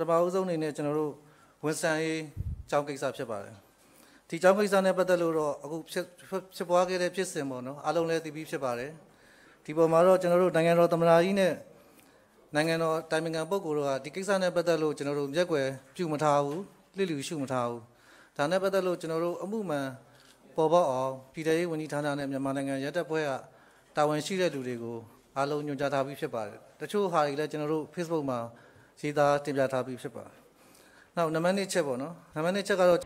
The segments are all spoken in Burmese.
마우 존에 저는 원산이 장기사 피바래. 디 장기사네 받들로 아고 피보하게 피스 뭐노 알롱레 디비 피바래. 디보마로 저는 당연히 담라이네 당연히 타이밍한 보고로가 디 기사네 받들로 저는 몇괴 피우못하고 리리 슈못하고 다네 받들로 저는 아무만ပေါ်ပြည်ထောင်ဝန်ကြီးဌာနနဲ့မြန်မာနိုင်ငံရဲတပ်ဖွဲ့ကတာဝန်ရှိတဲ့လူတွေကိုအားလုံးညွှန်ကြားထားပြီးဖြစ်ပါတယ်။တချို့ဟာတွေလည်းကျွန်တော်တို့ Facebook မှာရေးသားတင်ပြထားပြီးဖြစ်ပါတယ်။နောက်နံပါတ်1ချက်ပေါ့နော်။နံပါတ်2ချက်ကတော့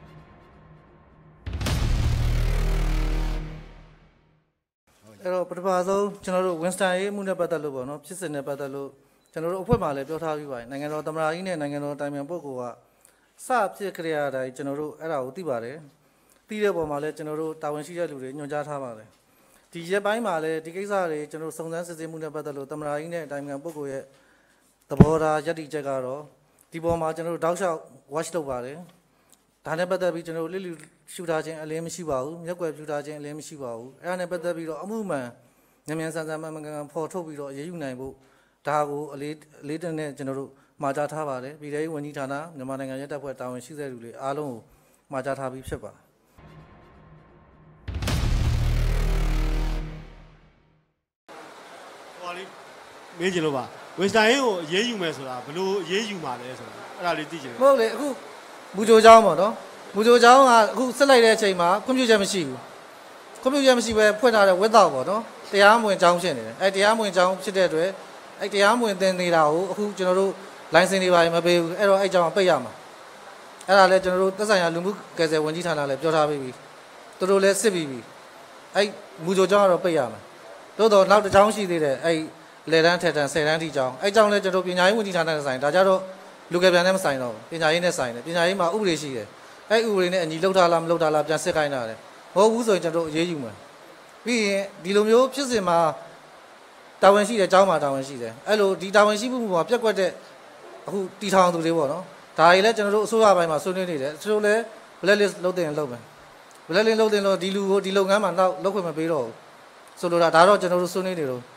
အဲ့တော့ပထမဆုံးကျွန်တော်တို့ Winston ရေးမှုနဲ့ပတ်သက်လို့ပေါ့နော်ဖြစ်စဉ်နဲ့ပတ်သက်လို့ကျွန်တော်တို့အဖွဲ့မှာလည်းပြောထားပြီးပါတယ်။နိုင်ငံတော်သမ္မတကြီးနဲ့နိုင်ငံတော်တိုင်ပင်ပုဂ္ဂိုလ်ကစဖြစ်ကြရတဲ့အတိုင်းကျွန်တော်တို့အဲ့ဒါကိုသိပါတယ်။ပြီးတဲ့ပေါ်မှာလည်းကျွန်တော်တို့တာဝန်ရှိတဲ့လူတွေညွှန်ကြားထားပါတယ်ဒီရက်ပိုင်းမှာလည်းဒီကိစ္စတွေကျွန်တော်စုံစမ်းစစ်ဆေးမှုနဲ့ပတ်သက်လို့သမ္မတကြီးနဲ့အတိုင်းအမြပုဂ္ဂိုလ်ရဲ့သဘောထားယက်တီချက်ကတော့ဒီပေါ်မှာကျွန်တော်တို့တောက်လျှောက် watch လုပ်ပါတယ်ဒါနဲ့ပတ်သက်ပြီးကျွန်တော်တို့လိလူရှူထားခြင်းအလင်းမရှိပါဘူးမျက်ကွယ်ပြူထားခြင်းအလင်းမရှိပါဘူးအဲ့ဒါနဲ့ပတ်သက်ပြီးတော့အမှုမှန်မြန်ဆန်ဆန်မှန်မှန်ကန်ဖော်ထုတ်ပြီးတော့အရေးယူနိုင်ဖို့ဒါကိုအလေးတင်နဲ့ကျွန်တော်တို့မှာကြားထားပါတယ်ပြည်ထောင်ဝန်ကြီးဌာနမြန်မာနိုင်ငံရဲတပ်ဖွဲ့တာဝန်ရှိတဲ့လူတွေအားလုံးကိုမှာကြားထားပြီးဖြစ်ပါတယ်မေးကြလို့ပါဝင်စတိုင်ကိုအရေးယူမယ်ဆိုတာဘလို့အရေးယူမှာလဲဆိုတာအဲ့ဒါလေးသိချင်တယ်ဟုတ်လေအခုမူဂျိုချောင်းပေါ့နော်မူဂျိုချောင်းကအခုဆက်လိုက်တဲ့အချိန်မှာကွန်ပျူတာမရှိဘူးကွန်ပျူတာမရှိပဲဖွင့်ထားတဲ့ဝက်တော့ပေါ့နော်တရားမဝင်ချောင်းဖြစ်နေတယ်အဲတရားမဝင်ချောင်းဖြစ်တဲ့အတွက်အဲတရားမဝင်သင်နေတာကိုအခုကျွန်တော်တို့လိုင်စင်တွေပါမပေးဘူးအဲ့တော့အဲ့ကြောင်းပိတ်ရမှာအဲ့ဒါလည်းကျွန်တော်တို့သက်ဆိုင်ရာလူမှုကယ်ဆယ်ဝန်ကြီးဌာနလည်းပြောထားပြီးပြီသူတို့လည်းစစ်ပြီးပြီအဲ့မူဂျိုချောင်းကတော့ပိတ်ရမှာတိုးတော့နောက်တစ်ချောင်းရှိသေးတယ်အဲ့လေတန်းထက်တန်း10တန်းထိကြောင်းအဲ့ကြောင်းလဲကျွန်တော်ပညာရေးဝန်ကြီးဌာနနဲ့ဆိုင်ဒါကြတော့လူကယ်ပြန်နဲ့မဆိုင်တော့ဘူးပညာရေးနဲ့ဆိုင်တယ်ပညာရေးမှာဥပဒေရှိတယ်အဲ့ဥပဒေနဲ့အညီလှုပ်ထားလားမလှုပ်ထားလားပြန်စစ်ခိုင်းတာတယ်မဟုတ်ဘူးဆိုရင်ကျွန်တော်အရေးယူမယ်ပြီးရင်ဒီလိုမျိုးဖြစ်စဉ်မှာတာဝန်ရှိတယ်ကျောင်းမှာတာဝန်ရှိတယ်အဲ့လိုဒီတာဝန်ရှိမှုမှာပြက်ကွက်တဲ့အခုတီထောင်သူတွေပေါ့နော်ဒါတွေလည်းကျွန်တော်တို့အစိုးရပိုင်းမှာဆွေးနွေးနေတယ်သူတို့လည်း blacklist လုပ်တင်လုပ်မယ် blacklist လုပ်တင်လို့ဒီလူကိုဒီလုပ်ငန်းမှာနောက်လုပ်ခွင့်မပေးတော့ဘူးဆိုလိုတာဒါတော့ကျွန်တော်တို့ဆွေးနွေးနေတော့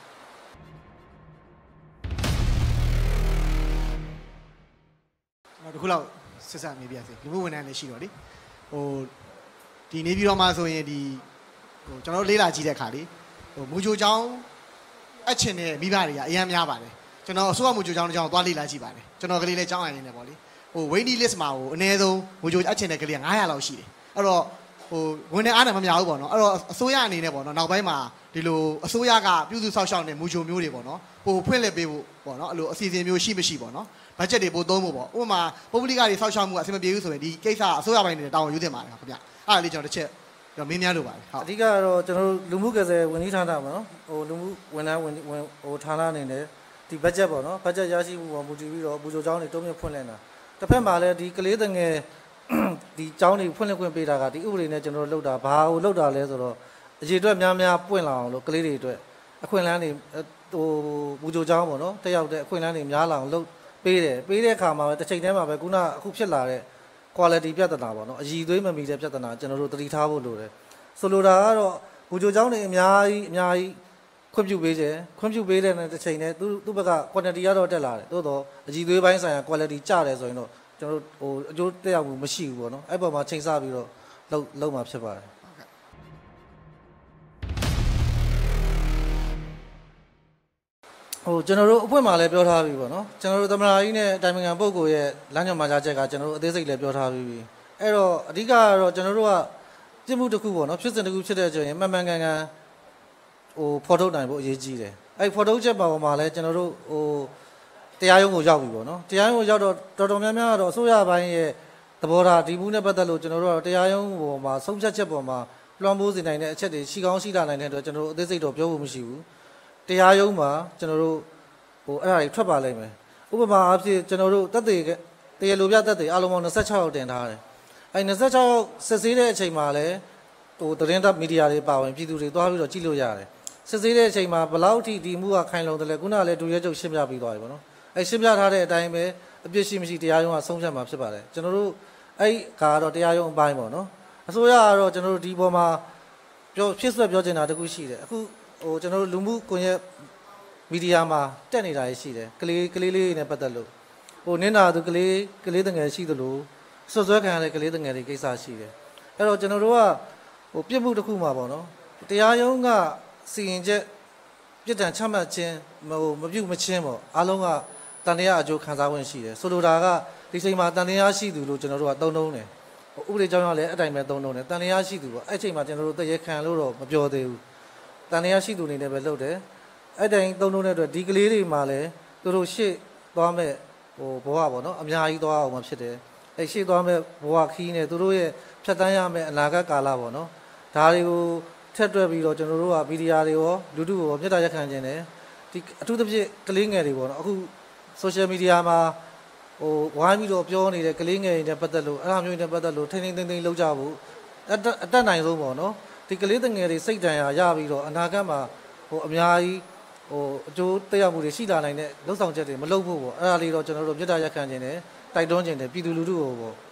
တခုလောက်ဆက်ဆက်နေပြစေလူမှုဝန်ထမ်းလည်းရှိတော့လေဟိုဒီနေပြည်တော်မှာဆိုရင်ဒီဟိုကျွန်တော်တို့လေးလာကြည့်တဲ့အခါလေဟိုမူဂျိုချောင်းအချင်းတဲ့မိဘတွေကအများများပါတယ်ကျွန်တော်အစိုးရမူဂျိုချောင်းတစ်ချောင်းသွားလေးလာကြည့်ပါတယ်ကျွန်တော်ကလေးလည်းကျောင်းအိုင်နေတယ်ပေါ့လေဟို waiting list မှာဟိုအနည်းဆုံးမူဂျိုအချင်းတဲ့ကလေးက900လောက်ရှိတယ်အဲ့တော့ဟိုဝန်ထမ်းအားနဲ့မများဘူးပေါ့နော်အဲ့တော့အစိုးရအနေနဲ့ပေါ့နော်နောက်ပိုင်းမှာဒီလိုအစိုးရကပြုစုဆောက်ရှောက်နေမူဂျိုမျိုးတွေပေါ့နော်ပိုဖွင့်လှစ်ပေးဖို့ပေါ့နော်အဲ့လိုအစီအစဉ်မျိုးရှိမရှိပေါ့နော်ဘတ်ဂျက်တွေပိုသုံးဖို့ပေါ့ဥပမာပုဂ္ဂလိကတွေဆောက်ရှောက်မှုကအဆင်မပြေဘူးဆိုရင်ဒီကိစ္စအစိုးရပိုင်းတွေတောင်းယူတင်ပါတယ်ခင်ဗျအဲ့ဒါလေးကျွန်တော်တစ်ချက်မင်းများလို့ပါတယ်ဟုတ်အဓိကတော့ကျွန်တော်တို့လူမှုကယ်ဆယ်ဝန်ကြီးဌာနပေါ့နော်ဟိုလူမှုဝန်ထမ်းဟိုဌာနအနေနဲ့ဒီဘတ်ဂျက်ပေါ့နော်ဘတ်ဂျက်ရရှိမှုပေါ်မူတည်ပြီးတော့ဘူဂျိုကျောင်းတွေတုံးမြင့်ဖွင့်လှစ်တာတစ်ဖက်မှာလည်းဒီကလေးငယ်ဒီကျောင်းတွေဖွင့်လှစ်ခွင့်ပေးတာကဒီဥပဒေနဲ့ကျွန်တော်တို့လုပ်တာဘာကိုလုပ်တာလဲဆိုတော့အရေးအတွက်များများပွင့်လာအောင်လို့ကလေးတွေအတွက်အခွင့်အလမ်းတွေဟိုဘူဂျိုကျောင်းပေါ့နော်တက်ရောက်တဲ့အခွင့်အလမ်းတွေများလာအောင်လုပ်ပေးတယ်ပေးတဲ့အခါမှာပဲတစ်ချိန်တည်းမှာပဲခုနအခုဖြစ်လာတဲ့ quality ပြဿနာပေါ့နော်အည်သွေးမမီတဲ့ပြဿနာကျွန်တော်တို့သတိထားဖို့လိုတယ်ဆိုလိုတာကတော့ဘူဂျိုကျောင်းတွေအများကြီးခွင့်ပြုပေးတယ်ခွင့်ပြုပေးတဲ့တစ်ချိန်တည်းသူ့ဘက်က quantity ကတော့တက်လာတယ်သို့တော့အည်သွေးပိုင်းဆိုင်ရာ quality ကျတယ်ဆိုရင်တော့ကျွန်တော်တို့ဟိုအကျိုးတက်ရောက်မှုမရှိဘူးပေါ့နော်အဲ့ပေါ်မှာချိန်ဆပြီးတော့လုံးမှာဖြစ်ပါတယ်ဟိုကျွန်တော်တို့အဖွဲ့မှာလည်းပြောထားပြီပေါ့နော်ကျွန်တော်တို့သမ္မတကြီးနဲ့တိုင်ပင်ခံပုဂ္ဂိုလ်ရဲ့လမ်းညွှန်မှာကြားချက်ကကျွန်တော်တို့အသေးစိတ်လည်းပြောထားပြီးပြီအဲ့တော့အဓိကကတော့ကျွန်တော်တို့ကပြစ်မှုတစ်ခုပေါ့နော်ဖြစ်စဉ်တစ်ခုဖြစ်တဲ့အချိန်မှန်မှန်ကန်ကန်ဟိုဖော်ထုတ်နိုင်ဖို့အရေးကြီးတယ်အဲ့ဖော်ထုတ်ချက်ပေါ်မှာလည်းကျွန်တော်တို့ဟိုတရားရုံးကိုရောက်ပြီပေါ့နော်တရားရုံးကိုရောက်တော့တော်တော်များများကတော့အစိုးရဘိုင်းရဲ့သဘောထားဒီမှုနဲ့ပတ်သက်လို့ကျွန်တော်တို့ကတရားရုံးပေါ်မှာဆုံးဖြတ်ချက်ပေါ်မှာလွှမ်းမိုးစေနိုင်တဲ့အချက်တွေရှိကောင်းရှိလာနိုင်တဲ့အတွက်ကျွန်တော်တို့အသေးစိတ်တော့ပြောဖို့မရှိဘူးတရားရုံးမှာကျွန်တော်တို့ဟိုအဲ့ဒါတွေထွက်ပါလိမ့်မယ်ဥပမာအားဖြင့်ကျွန်တော်တို့တက်သေးတရားလိုပြတက်သေးအလုံးပေါင်း26ရောက်တင်ထားတယ်အဲ့26ရောက်စစ်ဆေးတဲ့အချိန်မှာလည်းဟိုသတင်းတပ်မီဒီယာတွေပါဝင်ပြည်သူတွေသွားပြီးတော့ကြည့်လို့ရတယ်စစ်ဆေးတဲ့အချိန်မှာဘလောက်ထိဒီမှုကခိုင်လုံတယ်လဲခုနကလည်းဒူရဲချုပ်ရှင်းပြပြီးသွားပြီပေါ့နော်အဲ့ရှင်းပြထားတဲ့အတိုင်းပဲအပြစ်ရှိမရှိတရားရုံးကဆုံးဖြတ်မှာဖြစ်ပါတယ်ကျွန်တော်တို့အဲ့ကတော့တရားရုံးအပိုင်းပေါ့နော်အစိုးရကတော့ကျွန်တော်တို့ဒီပေါ်မှာဖြစ်ဆွဲပြောချင်တာတခုရှိတယ်အခုဟိုကျွန်တော်တို့လူမှုကွန်ရက်မီဒီယာမှာတက်နေတာရှိတယ်ကလေးလေးနဲ့ပတ်သက်လို့ဟိုနင်းနာသူကလေးတငယ်ရှိသလိုစွတ်စွဲခံရတဲ့ကလေးတငယ်တွေကိစ္စရှိတယ်အဲ့တော့ကျွန်တော်တို့ကဟိုပြစ်မှုတစ်ခုမှာပေါ့နော်တရားရုံးကစီရင်ချက်ပြစ်ဒဏ်ချမှတ်ခြင်းဟိုမပြုတ်မချင်းပေါ့အားလုံးကတန်တရားအကျိုးခံစားဝင်ရှိတယ်ဆိုလိုတာကဒီချိန်မှာတန်တရားရှိသူလို့ကျွန်တော်တို့ကသုံးနှုံးတယ်ဥပဒေကြောင်းကလည်းအဲ့တိုင်းပဲသုံးနှုံးတယ်တန်တရားရှိသူပေါ့အဲ့ချိန်မှာကျွန်တော်တို့တရေခံလို့တော့မပြောသေးဘူးတန်တရားရှိသူနေနဲ့ပဲလုပ်တယ်အဲ့တိုင်းသုံးနှုံးတဲ့အတွက်ဒီကလေးတွေမှာလည်းသူတို့ရှေ့သွားမဲ့ဟိုဘဝပေါ့နော်အများကြီးသွားအောင်မှဖြစ်တယ်အဲ့ရှေ့သွားမဲ့ဘဝခီးနဲ့သူတို့ရဲ့ဖြတ်တန်းရမယ့်အနာဂတ်ကာလပေါ့နော်ဒါတွေကိုထက်တွက်ပြီးတော့ကျွန်တော်တို့ကဗီဒီယိုတွေရောလူထုရောမြတ်တာရက်ခံခြင်းတယ်ဒီအထူးသဖြင့်ကလေးငယ်တွေပေါ့နော်အခု social media မှာဟိုဝိုင်းပြီးတော့ပြောနေတဲ့ကလေးငယ်တွေနဲ့ပတ်သက်လို့အဲ့လိုမျိုးနဲ့ပတ်သက်လို့ထိန်းသိမ်းလုပ်ကြဖို့အတက်နိုင်ဆုံးပေါ့နော်ဒီကလေးငယ်တွေစိတ်တန်ရာရပြီးတော့အနာဂတ်မှာဟိုအများကြီးဟိုအကျိုးသက်ရောက်မှုတွေရှိလာနိုင်တဲ့လှုပ်ဆောင်ချက်တွေမလုပ်ဖို့ပေါ့အဲ့ဒါလေးတော့ကျွန်တော်တို့မြတ်တာရက်ခံခြင်းတယ်တိုက်တွန်းခြင်းတယ်ပြည်သူလူထုကိုပေါ့